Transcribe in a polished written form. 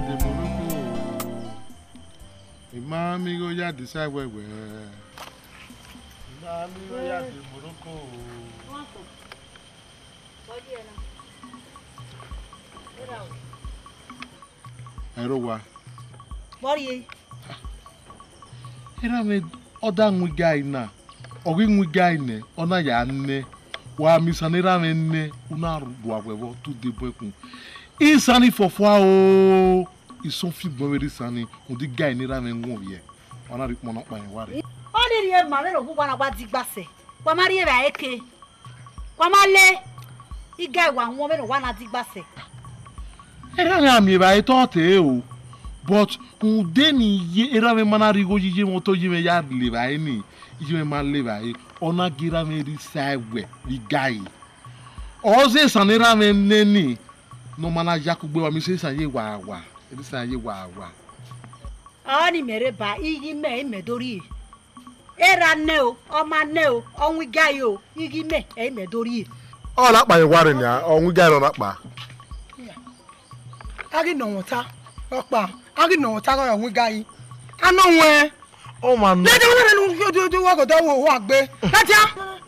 de Morocco. Ima amigo ya de sai wewe. Ima amigo ya de Morocco. Ero wa. Worry. Era me oda nwi guy na. Ogi nwi guy ne, ona ya nne. Wa misanera me nne, una rubo agwewo tu de boekun. Insani fofwa o. Ison fi bonweri sani, on di guy ni ra me nwo ye. Ona ri pono pa en ware. Oni ri e ma me ro gugwa na gba digbase. Kwa ma ri e ba eke. Kwa ma le. I guy wa nwo me ro wa na digbase. Era me ami ba ito te o. But udeni ye era me manari go jije moto jime ya le ba ni. Jime ma le ba e. Ona gira me ri saiwe ri guy. Oze sanera me neni. No mana jakugbe wa mi se sanye wa wa. Ri sanye wa wa. Oni mere ba igi me medori. Era ne o, o ma ne o, onwi guy o, igi me medori. O la pa ware ni onwi guy lo na pa. Agi no wota. Opa. Agi no wota ko onwi guy. Ano nwe. O ma no. Le de wona nu do wa go do wo agbe. Taja.